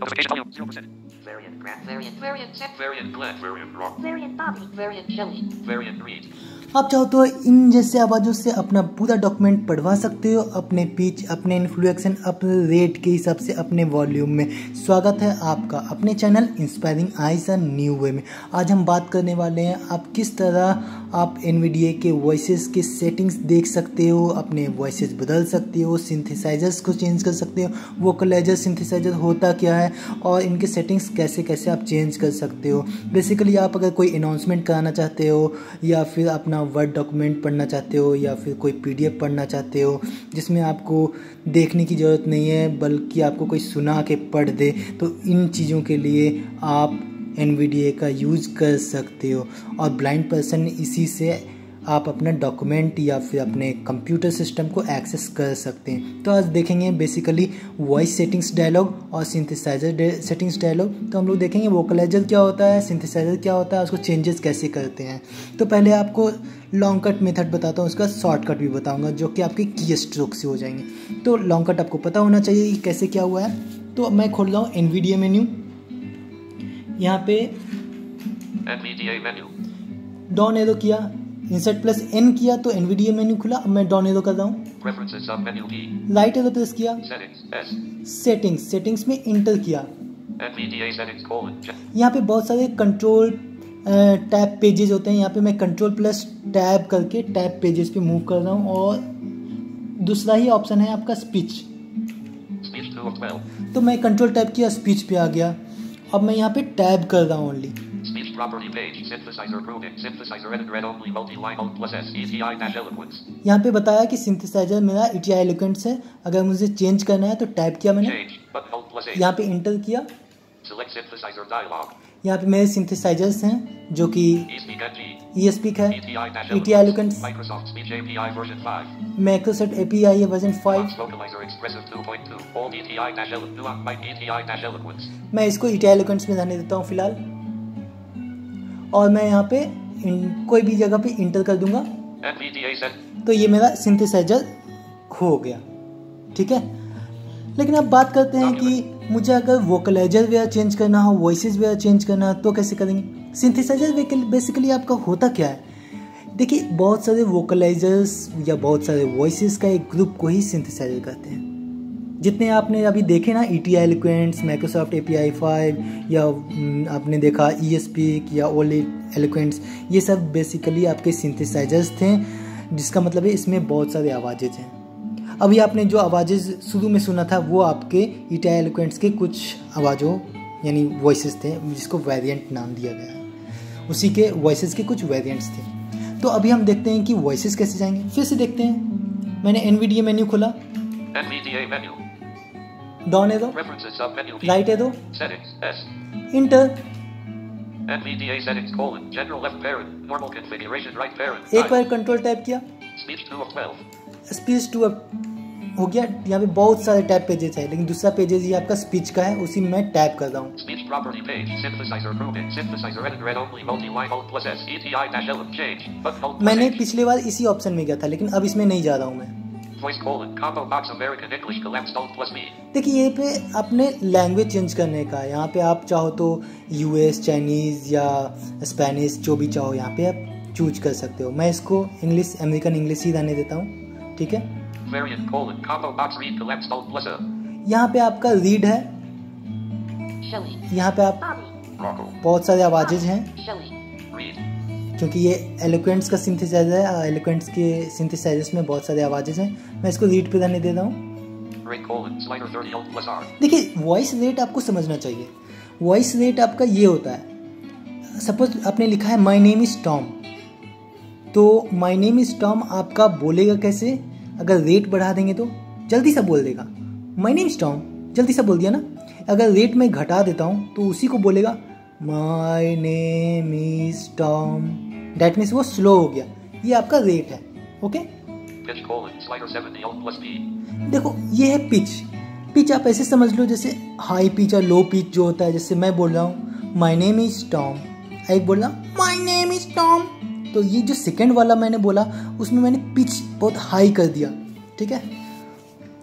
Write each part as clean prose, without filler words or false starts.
Notification volume 0%. Variant graph. Variant set. Variant glad. Variant rock. Variant Bobby. Variant Shelly. Variant read. आप चाहो तो इन जैसे आवाज़ों से अपना पूरा डॉक्यूमेंट पढ़वा सकते हो, अपने पिच, अपने इन्फ्लुएंसन, अपने रेट के हिसाब से, अपने वॉल्यूम में। स्वागत है आपका अपने channel inspiring eyes a new way में। आज हम बात करने वाले हैं आप किस तरह आप एनवीडिया के वॉइसेस के सेटिंग्स देख सकते हो, अपने वॉइसेस बदल सकते हो, सिंथेसाइजर्स को चेंज कर सकते हो, वोकलाइजर सिंथेसाइजर होता क्या है और इनके सेटिंग्स कैसे कैसे आप चेंज कर सकते हो। बेसिकली आप अगर कोई अनाउंसमेंट कराना चाहते हो या फिर अपना वर्ड डॉक्यूमेंट पढ़ना चाहते हो या फिर कोई पीडीएफ पढ़ना चाहते हो जिसमें आपको देखने की ज़रूरत नहीं है बल्कि आपको कोई सुना के पढ़ दे, तो इन चीज़ों के लिए आप एनवीडिया का यूज़ कर सकते हो और ब्लाइंड पर्सन इसी से आप अपना डॉक्यूमेंट या फिर अपने कंप्यूटर सिस्टम को एक्सेस कर सकते हैं। तो आज देखेंगे बेसिकली वॉइस सेटिंग्स डायलॉग और सिंथेसाइजर सेटिंग्स डायलॉग। तो हम लोग देखेंगे वोकलाइजर क्या होता है, सिंथेसाइजर क्या होता है, उसको चेंजेस कैसे करते हैं। तो पहले आपको लॉन्ग कट मेथड बताता हूँ, उसका शॉर्टकट भी बताऊँगा जो कि आपके की स्ट्रोक से हो जाएंगे। तो लॉन्ग कट आपको पता होना चाहिए कि कैसे क्या हुआ है। तो मैं खोल रहा हूँ एनवीडिया मेन्यू, यहाँ पे NVDA menu. डाउन एरो किया, इंसर्ट प्लस एन किया तो एनवीडिया मेन्यू खुला। अब मैं डाउन एरो कर रहा हूँ, Preferences of menu D. Right arrow press किया, Settings S. सेटिंग्स में इंटर किया। NVDA settings colon. यहाँ पे बहुत सारे कंट्रोल टैब पेजेस होते हैं। यहाँ पे मैं कंट्रोल प्लस टैब करके टैब पेजेस पे मूव कर रहा हूँ और दूसरा ही ऑप्शन है आपका स्पीच। Speech 2 of 12. तो मैं कंट्रोल टैब किया, स्पीच पे आ गया। अब मैं यहाँ पे टैब कर रहा हूँ only. Speech property page. Synthesizer pruning. Synthesizer edit read only multi-line alt plus S. ETI-eloquence. यहाँ पे बताया कि सिंथेसाइजर मेरा ETI एलोक्वेंस है। अगर मुझे चेंज करना है तो टैब किया मैंने, Change. Button alt plus A. यहाँ पे इंटर किया। Select synthesizer dialog. यहाँ पे मेरे सिंथेसाइजर्स हैं जो कि eSpeak NG. eSpeak है, ETI ETI-eloquence. Eloquence, Microsoft Speech API version 5. Microsoft API है version 5। Fox Vocalizer Expressive 2.2. All ETI-eloquence. Do on mic ETI-eloquence. मैं इसको ETI एलोक्वेंस में रहने देता हूँ फिलहाल और मैं यहाँ पे कोई भी जगह पे इंटर कर दूंगा NVDA set. तो ये मेरा सिंथेसाइजर हो गया। ठीक है, लेकिन अब बात करते हैं कि मुझे अगर वोकलाइजर वगैरह चेंज करना हो, वॉइसेस वगैरह चेंज करना हो तो कैसे करेंगे। सिंथेसाइजर बेसिकली आपका होता क्या है, देखिए बहुत सारे वोकलाइजर्स या बहुत सारे वॉइसेस का एक ग्रुप को ही सिंथेसाइजर कहते हैं। जितने आपने अभी देखे ना ETI एलोक्वेंस, माइक्रोसॉफ्ट API 5 या आपने देखा eSpeak या ओली एलोक्वेंस, ये सब बेसिकली आपके सिंथेसाइजर्स थे, जिसका मतलब है इसमें बहुत सारे आवाज़ें हैं। अभी आपने जो आवाज़ें शुरू में सुना था वो आपके ETI एलोक्वेंस के कुछ आवाज़ों यानी वॉइसेस थे जिसको वेरिएंट नाम दिया गया है, उसी के वॉइसेस के कुछ वेरिएंट्स थे। तो अभी हम देखते हैं कि वॉइसेस कैसे जाएंगे। फिर से देखते हैं, मैंने एनवीडिया मेन्यू खोला, NVDA menu. Down arrow, Preferences of menu D. Right arrow, Settings S. Enter. NVDA settings colon. General left parent. Normal configuration right parent. एक बार कंट्रोल टैप किया, Speech 2 of 12. स्पीच 2 हो गया। यहाँ पे बहुत सारे टैब पेजेस है लेकिन दूसरा पेजेस ये आपका स्पीच का है, उसी में मैं टैप कर रहा हूँ। Speech property page. Synthesizer pruning. Synthesizer edit read only multi-line alt plus S. ETI-eloquence. Change. Button alt plus मैंने H. पिछले बार इसी ऑप्शन में गया था लेकिन अब इसमें नहीं जा रहा हूँ मैं। Voice colon. Combo box American English collapsed alt plus B. देखिए ये पे अपने लैंग्वेज चेंज करने का, यहाँ पे आप चाहो तो US, चाइनीज़ या स्पेनिश जो भी चाहो यहाँ पे आप चूज कर सकते हो। मैं इसको इंग्लिश, अमेरिकन इंग्लिश ही रहने देता हूँ। ठीक है, Variant colon. Combo box read collapsed alt plus A. यहाँ पे आपका रीड है, Shelly. यहाँ पे आप Bobby. Rocco. बहुत सारे आवाजेज हैं Shelly. Read. क्योंकि ये एलोक्वेंट्स का सिंथेसाइजर है। एलोक्वेंट्स के सिंथेसाइजर्स में बहुत सारे आवाजेज हैं। मैं इसको रीड पे रहने दे रहा हूँ। Rate colon. Slider 30 alt plus R. देखिए वॉइस रेट आपको समझना चाहिए। वॉइस रेट आपका ये होता है, सपोज आपने लिखा है माई नेम इज़ टॉम, तो माई नेम इज़ टॉम आपका बोलेगा कैसे, अगर रेट बढ़ा देंगे तो जल्दी से बोल देगा माई नेम इज़ टॉम, जल्दी से बोल दिया ना। अगर रेट में घटा देता हूँ तो उसी को बोलेगा my name is Tom, that means वो स्लो हो गया। ये आपका रेट है। Okay, Pitch colon. Slider 70 alt plus B. देखो ये है पिच। पिच आप ऐसे समझ लो जैसे हाई पिच और लो पिच जो होता है। जैसे मैं बोल रहा हूँ माई नेम इज़ टॉम, एक बोल रहा हूँ माई नेम इज़ टॉम, तो ये जो सेकंड वाला मैंने बोला उसमें मैंने पिच बहुत हाई कर दिया। ठीक है,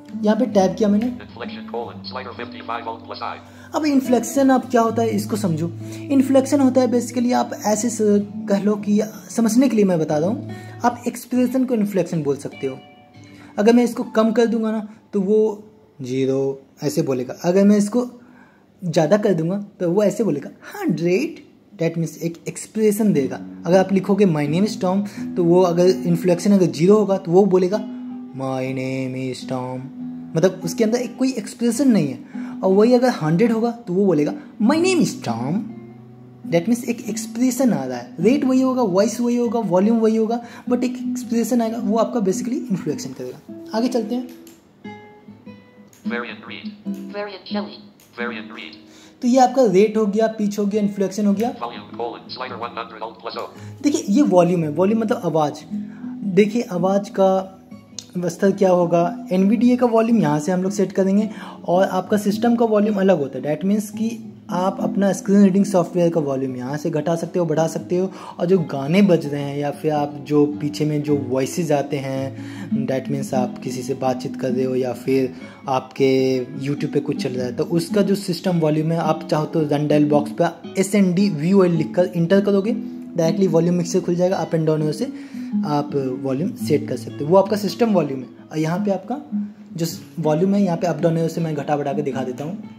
यहाँ पे टैब किया मैंने। Inflection colon slider 55 volt plus I. अब इन्फ्लेक्शन अब क्या होता है इसको समझो। इन्फ्लेक्शन होता है बेसिकली आप ऐसे कह लो कि समझने के लिए मैं बता रहा हूँ, आप एक्सप्रेशन को इन्फ्लेक्शन बोल सकते हो। अगर मैं इसको कम कर दूंगा ना तो वो 0 ऐसे बोलेगा, अगर मैं इसको ज़्यादा कर दूंगा तो वो ऐसे बोलेगा 100। डैट मीन्स एक एक्सप्रेशन देगा। अगर आप लिखोगे माई नेम इज टॉम तो वो अगर इन्फ्लेक्शन अगर 0 होगा तो वो बोलेगा माई नेम इज टॉम, मतलब उसके अंदर एक कोई एक्सप्रेशन नहीं है। और वही अगर 100 होगा तो वो बोलेगा my name is Tom. That means एक एक्सप्रेशन आ रहा है, रेट वही होगा, वॉइस वही होगा, वॉल्यूम वही होगा, बट एक एक्सप्रेशन आएगा, वो आपका बेसिकली इन्फ्लेक्शन करेगा। आगे चलते हैं। Variant read. Variant Shelly. Variant read. तो ये आपका रेट हो गया, पिच हो गया, इन्फ्लेक्शन हो गया। Volume colon slider 100 alt plus O. देखिए ये वॉल्यूम है, वॉल्यूम मतलब आवाज़। देखिए आवाज़ का स्तर क्या होगा, NVDA का वॉल्यूम यहाँ से हम लोग सेट करेंगे और आपका सिस्टम का वॉल्यूम अलग होता है। डैट मीन्स कि आप अपना स्क्रीन रीडिंग सॉफ्टवेयर का वॉल्यूम यहाँ से घटा सकते हो, बढ़ा सकते हो, और जो गाने बज रहे हैं या फिर आप जो पीछे में जो वॉइसेस आते हैं, डैट मीन्स आप किसी से बातचीत कर रहे हो या फिर आपके यूट्यूब पे कुछ चल रहा है तो उसका जो सिस्टम वॉल्यूम है, आप चाहो तो रन डायल बॉक्स पर SND VOL लिख कर इंटर करोगे, डायरेक्टली वॉल्यूम मिक्सर खुल जाएगा। अप एंड डाउन से आप वॉल्यूम सेट कर सकते हो, वो आपका सिस्टम वॉल्यूम है। और यहाँ पे आपका जो वॉल्यूम है, यहाँ पे अप डाउन से मैं घटा बढ़ा के दिखा देता हूँ।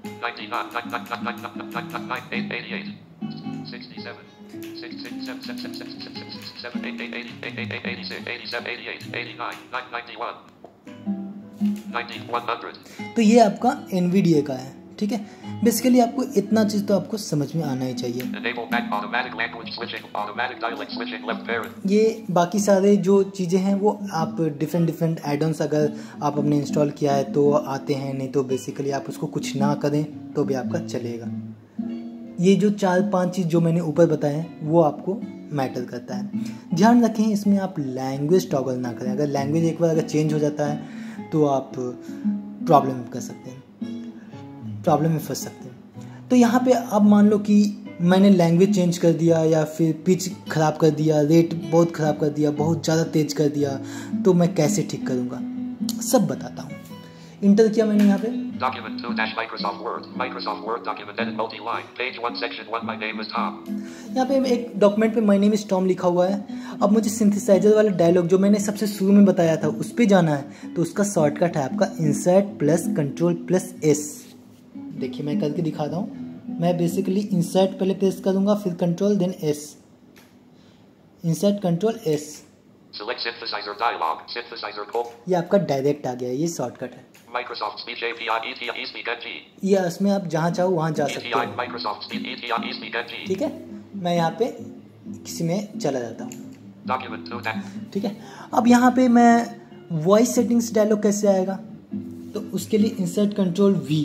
100. तो ये आपका NVDA का है, ठीक है। बेसिकली आपको इतना चीज़ तो आपको समझ में आना ही चाहिए। Enable back automatic language switching, automatic dialect switching, left parent. ये बाकी सारे जो चीज़ें हैं वो आप डिफरेंट एडॉन्स अगर आप अपने इंस्टॉल किया है तो आते हैं, नहीं तो बेसिकली आप उसको कुछ ना करें तो भी आपका चलेगा। ये जो 4-5 चीज़ जो मैंने ऊपर बताए हैं वो आपको मैटर करता है। ध्यान रखें इसमें आप लैंग्वेज टॉगल ना करें। अगर लैंग्वेज एक बार अगर चेंज हो जाता है तो आप प्रॉब्लम कर सकते हैं, प्रॉब्लम में फंस सकते हैं। तो यहाँ पे अब मान लो कि मैंने लैंग्वेज चेंज कर दिया या फिर पिच ख़राब कर दिया, रेट बहुत ख़राब कर दिया, बहुत ज़्यादा तेज कर दिया, तो मैं कैसे ठीक करूँगा सब बताता हूँ। इंटर किया मैंने यहाँ पे Document 2 Microsoft Word document edit multi-line page 1 section 1 my name is Tom. यहाँ पे एक डॉक्यूमेंट पे माय नेम इज टॉम लिखा हुआ है। अब मुझे सिंथेसाइजर वाला डायलॉग जो मैंने सबसे शुरू में बताया था उस पर जाना है, तो उसका शॉर्टकट है आपका insert plus control plus S। देखिए मैं करके दिखाता हूँ। मैं बेसिकली इंसर्ट पहले प्रेस करूँगा, फिर control then S, insert control S। Select synthesizer dialog, synthesizer call. ये आपका डायरेक्ट आ गया है, ये शॉर्टकट है। Microsoft Speech API ETI eSpeak NG. ये इसमें आप जहाँ चाहो वहाँ जा सकते ETI हो, Microsoft Speech ETI eSpeak NG. ठीक है। मैं यहाँ पे किसी में चला जाता हूँ, Document 2 ठीक है। अब यहाँ पे मैं वॉइस सेटिंग्स डायलॉग कैसे आएगा, तो उसके लिए insert control V,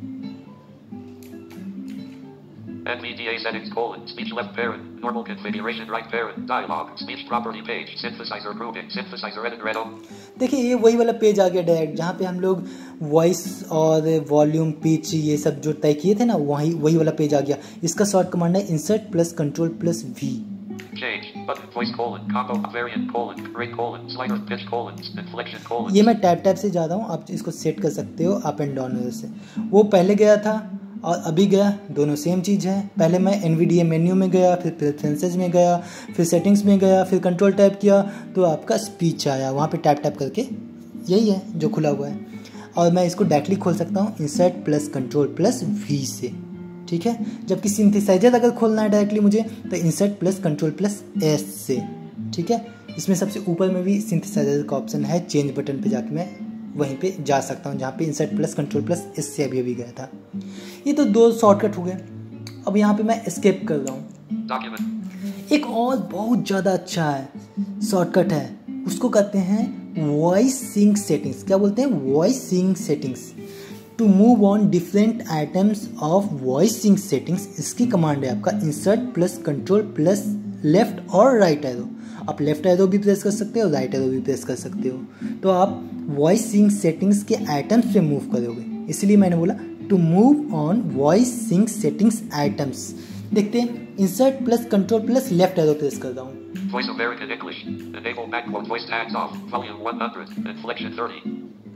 NVDA settings colon speech left parent normal configuration right parent dialog speech property page synthesizer grouping synthesizer edit redo. देखिए ये वही वाला पेज आ गया डायरेक्ट, जहाँ पे हम लोग वॉइस और वॉल्यूम पिच ये सब जो तय किए थे ना, वही वाला पेज आ गया। इसका शॉर्ट कमांड है insert plus control plus V। Change button voice colon combo variant colon rate colon slider pitch colon inflection colon. ये मैं टैब से जा रहा हूँ, आप इसको सेट कर सकते हो अप एंड डाउन से। वो पहले गया था और अभी गया, दोनों सेम चीज़ है। पहले मैं NVDA मेन्यू में गया, फिर प्रेफरेंसेज में गया, फिर सेटिंग्स में गया, फिर कंट्रोल टैप किया तो आपका स्पीच आया, वहाँ पे टैप करके यही है जो खुला हुआ है। और मैं इसको डायरेक्टली खोल सकता हूँ insert plus control plus V से, ठीक है। जबकि सिंथेसाइजर अगर खोलना है डायरेक्टली मुझे तो insert plus control plus S से, ठीक है। इसमें सबसे ऊपर में भी सिंथेसाइजर का ऑप्शन है, चेंज बटन पे जाके मैं वहीं पे जा सकता हूँ जहाँ पे insert plus control plus S से अभी गया था। ये तो 2 शॉर्टकट हो गए। अब यहाँ पे मैं एस्केप कर रहा हूँ। एक और बहुत ज़्यादा अच्छा है शॉर्टकट है, उसको कहते हैं वॉइस सिंक सेटिंग्स। क्या बोलते हैं? Voice sync settings. To move on different items of voice sync settings, इसकी कमांड है आपका insert plus control plus left और राइट एरो। आप लेफ्ट एरो भी प्रेस कर सकते हो, राइट एरो भी प्रेस कर सकते हो, तो आप वॉइस सिंक सेटिंग्स के आइटम्स पे मूव करोगे। इसलिए मैंने बोला to move on voice sync settings items. देखते हैं, insert plus control plus left arrow press कर रहा हूँ। Voice American English. Enable backquote voice tags off. Volume 100. Inflection 30.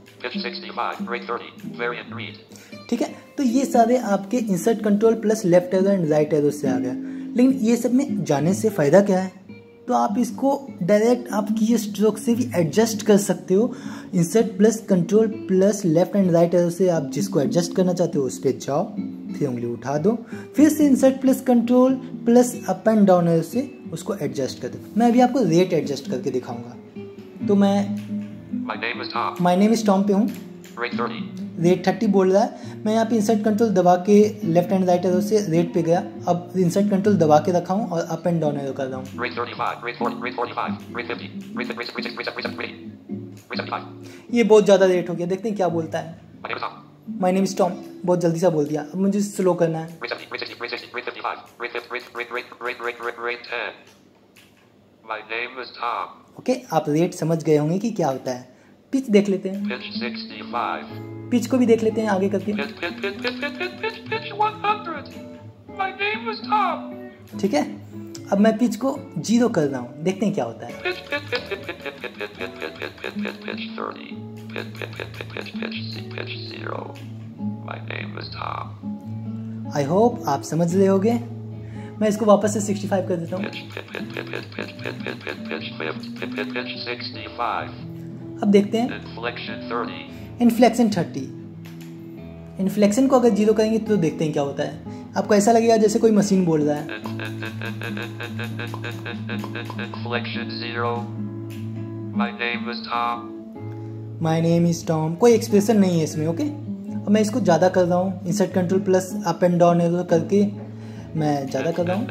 Pitch 65, rate 30, variant read. ठीक है, तो ये सारे आपके insert control plus left arrow and right arrow से आ गया। लेकिन ये सब में जाने से फ़ायदा क्या है? तो आप इसको डायरेक्ट आप की स्ट्रोक से भी एडजस्ट कर सकते हो। Insert plus control plus left and right arrow से आप जिसको एडजस्ट करना चाहते हो उस पर जाओ, फिर उंगली उठा दो, फिर से insert plus control plus up and down arrow से उसको एडजस्ट कर दो। मैं अभी आपको रेट एडजस्ट करके दिखाऊंगा। तो मैं माय नेम इज टॉम पे हूँ, रेट 30 बोल रहा है। मैं यहाँ पे इंसर्ट कंट्रोल दबा के लेफ्ट एंड राइट एरो से रेट पे गया। अब इंसर्ट कंट्रोल दबा के रखा हूँ और अप एंड डाउन एरो कर रहा हूँ। ये बहुत ज़्यादा रेट हो गया, देखते हैं क्या बोलता है। माय नेम इज टॉम, बहुत जल्दी से बोल दिया। अब मुझे स्लो करना है। ओके, आप रेट समझ गए होंगे कि क्या होता है। पिच देख लेते हैं, पिच को भी देख लेते हैं आगे करके। ठीक है, अब मैं पिच को 0 कर रहा हूँ, देखते हैं क्या होता है। आई होप आप समझ रहे होगे। मैं इसको वापस से 65 कर देता हूँ। अब देखते हैं इन्फ्लेक्शन 30। इन्फ्लेक्शन को अगर 0 करेंगे तो देखते हैं क्या होता है। आपको ऐसा लगेगा जैसे कोई मशीन बोल रहा है। माय नेम इज टॉम, कोई एक्सप्रेशन नहीं है इसमें। ओके, अब मैं इसको ज़्यादा कर रहा हूँ, insert control plus up and down arrow करके मैं ज़्यादा कर रहा हूँ।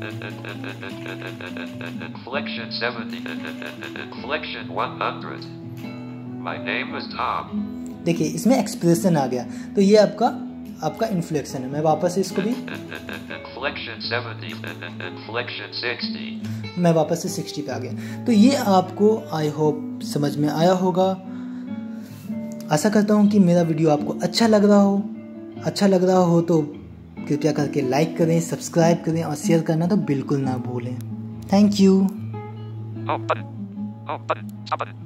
देखिए इसमें एक्सप्रेशन आ गया, तो ये आपका इन्फ्लेक्शन है। मैं वापस इसको भी मैं वापस से 60 पे आ गया। तो ये आपको आई होप समझ में आया होगा। आशा करता हूँ कि मेरा वीडियो आपको अच्छा लग रहा हो तो कृपया करके लाइक करें, सब्सक्राइब करें और शेयर करना तो बिल्कुल ना भूलें। Thank you.